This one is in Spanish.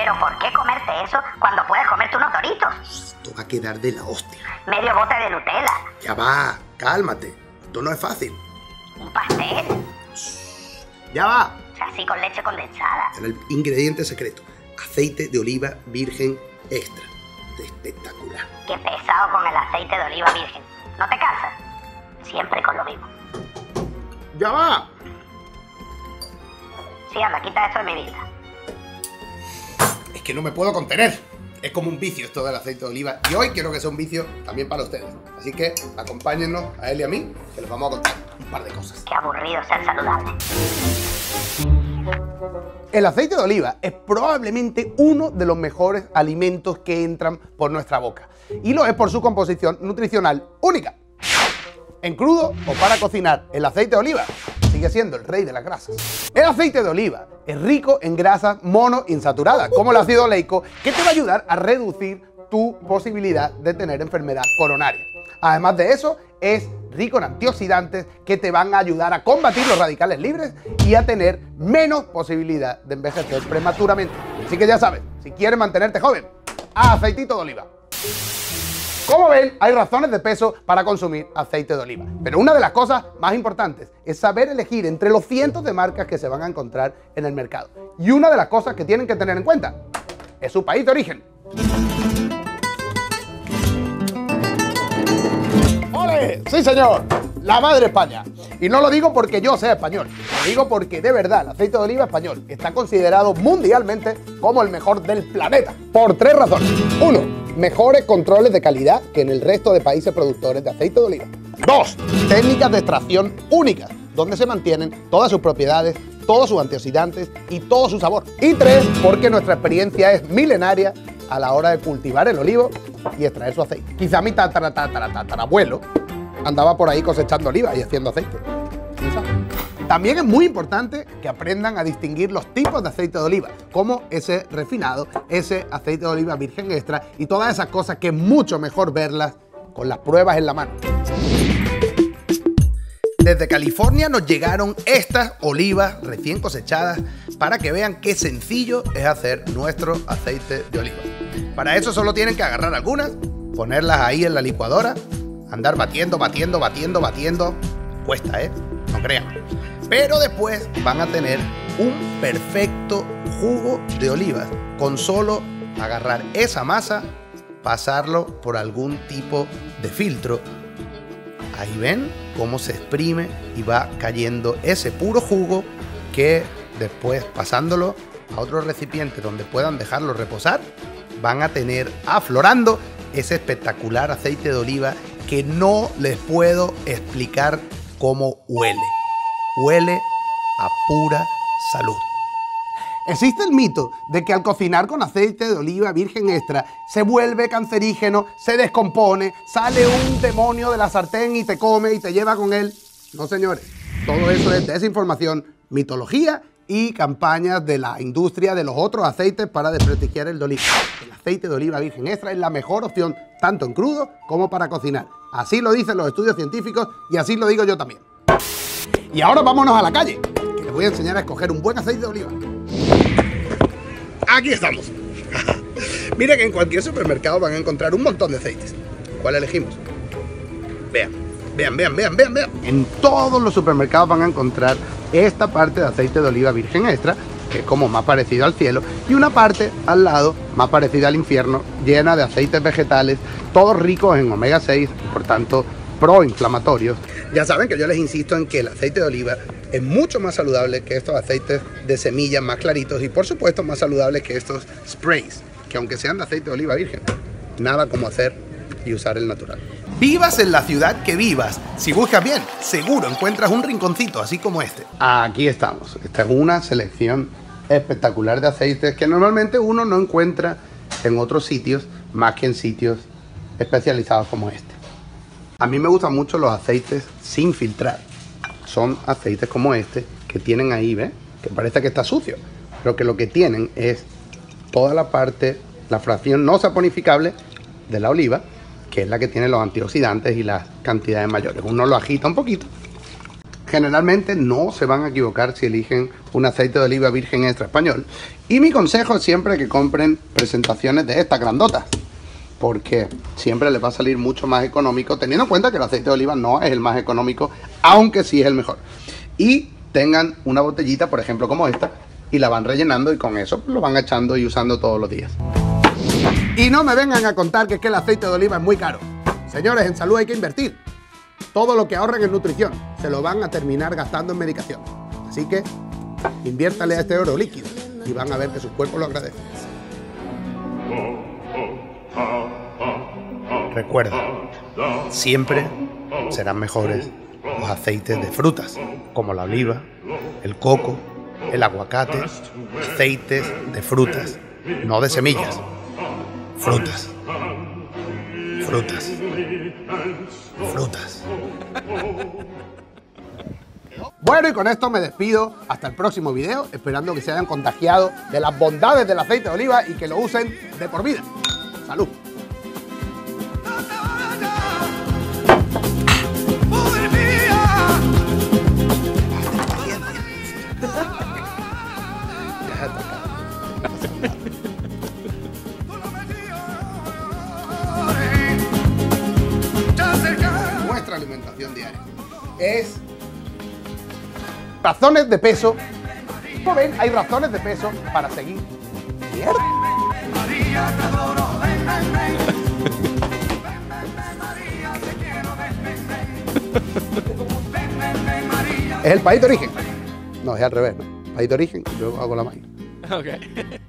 Pero ¿por qué comerte eso cuando puedes comerte unos Doritos? Esto va a quedar de la hostia. Medio bote de Nutella. Ya va, cálmate. Esto no es fácil. Un pastel. Ya va. O sea, así con leche condensada. Era el ingrediente secreto. Aceite de oliva virgen extra. Espectacular. Qué pesado con el aceite de oliva virgen. ¿No te cansas? Siempre con lo mismo. Ya va. Sí, anda, quita eso de mi vista. Es que no me puedo contener. Es como un vicio esto del aceite de oliva. Y hoy quiero que sea un vicio también para ustedes. Así que acompáñennos a él y a mí, que les vamos a contar un par de cosas. Qué aburrido ser saludable. El aceite de oliva es probablemente uno de los mejores alimentos que entran por nuestra boca. Y lo es por su composición nutricional única. En crudo o para cocinar, el aceite de oliva sigue siendo el rey de las grasas. El aceite de oliva es rico en grasas monoinsaturadas, como el ácido oleico, que te va a ayudar a reducir tu posibilidad de tener enfermedad coronaria. Además de eso, es rico en antioxidantes que te van a ayudar a combatir los radicales libres y a tener menos posibilidad de envejecer prematuramente. Así que ya sabes, si quieres mantenerte joven, haz aceitito de oliva. Como ven, hay razones de peso para consumir aceite de oliva. Pero una de las cosas más importantes es saber elegir entre los cientos de marcas que se van a encontrar en el mercado. Y una de las cosas que tienen que tener en cuenta es su país de origen. ¡Ole! ¡Sí, señor! La madre España. Y no lo digo porque yo sea español, lo digo porque de verdad el aceite de oliva español está considerado mundialmente como el mejor del planeta. Por tres razones. 1. Mejores controles de calidad que en el resto de países productores de aceite de oliva. 2. Técnicas de extracción únicas, donde se mantienen todas sus propiedades, todos sus antioxidantes y todo su sabor. Y 3. Porque nuestra experiencia es milenaria a la hora de cultivar el olivo y extraer su aceite. Quizá mi tatarabuelo andaba por ahí cosechando oliva y haciendo aceite. También es muy importante que aprendan a distinguir los tipos de aceite de oliva, como ese refinado, ese aceite de oliva virgen extra y todas esas cosas que es mucho mejor verlas con las pruebas en la mano. Desde California nos llegaron estas olivas recién cosechadas para que vean qué sencillo es hacer nuestro aceite de oliva. Para eso solo tienen que agarrar algunas, ponerlas ahí en la licuadora, andar batiendo. Cuesta, ¿eh? No crean. Pero después van a tener un perfecto jugo de olivas con solo agarrar esa masa, pasarlo por algún tipo de filtro. Ahí ven cómo se exprime y va cayendo ese puro jugo que después, pasándolo a otro recipiente donde puedan dejarlo reposar, van a tener aflorando ese espectacular aceite de oliva que no les puedo explicar cómo huele. Huele a pura salud. Existe el mito de que al cocinar con aceite de oliva virgen extra se vuelve cancerígeno, se descompone, sale un demonio de la sartén y te come y te lleva con él. No, señores, todo eso es desinformación, mitología y campañas de la industria de los otros aceites para desprestigiar el de oliva. El aceite de oliva virgen extra es la mejor opción tanto en crudo como para cocinar. Así lo dicen los estudios científicos y así lo digo yo también. Y ahora vámonos a la calle, que les voy a enseñar a escoger un buen aceite de oliva. Aquí estamos. Mira que en cualquier supermercado van a encontrar un montón de aceites. ¿Cuál elegimos? Vean. En todos los supermercados van a encontrar esta parte de aceite de oliva virgen extra, que es como más parecido al cielo, y una parte al lado, más parecida al infierno, llena de aceites vegetales, todos ricos en omega 6, por tanto, proinflamatorios. Ya saben que yo les insisto en que el aceite de oliva es mucho más saludable que estos aceites de semillas más claritos y por supuesto más saludable que estos sprays, que aunque sean de aceite de oliva virgen, nada como hacer y usar el natural. Vivas en la ciudad que vivas, si buscas bien, seguro encuentras un rinconcito así como este. Aquí estamos. Esta es una selección espectacular de aceites que normalmente uno no encuentra en otros sitios más que en sitios especializados como este. A mí me gustan mucho los aceites sin filtrar. Son aceites como este que tienen ahí, ¿ves? Que parece que está sucio, pero que lo que tienen es toda la parte, la fracción no saponificable de la oliva, que es la que tiene los antioxidantes y las cantidades mayores. Uno lo agita un poquito Generalmente no se van a equivocar si eligen un aceite de oliva virgen extra español. Y mi consejo es siempre que compren presentaciones de estas grandotas, porque siempre les va a salir mucho más económico, teniendo en cuenta que el aceite de oliva no es el más económico, aunque sí es el mejor. Y tengan una botellita, por ejemplo, como esta, y la van rellenando y con eso lo van echando y usando todos los días. Y no me vengan a contar que es que el aceite de oliva es muy caro. Señores, en salud hay que invertir. Todo lo que ahorren en nutrición se lo van a terminar gastando en medicación. Así que inviértale a este oro líquido y van a ver que su cuerpo lo agradece. Recuerda, siempre serán mejores los aceites de frutas, como la oliva, el coco, el aguacate, aceites de frutas, no de semillas. Frutas. Frutas. Frutas. Bueno, y con esto me despido hasta el próximo video, esperando que se hayan contagiado de las bondades del aceite de oliva y que lo usen de por vida. ¡Salud! Nuestra alimentación diaria es razones de peso. Como ven, hay razones de peso para seguir. ¡Mierda! Es el país de origen. No, es al revés, ¿no? País de origen y luego hago la magia. Ok.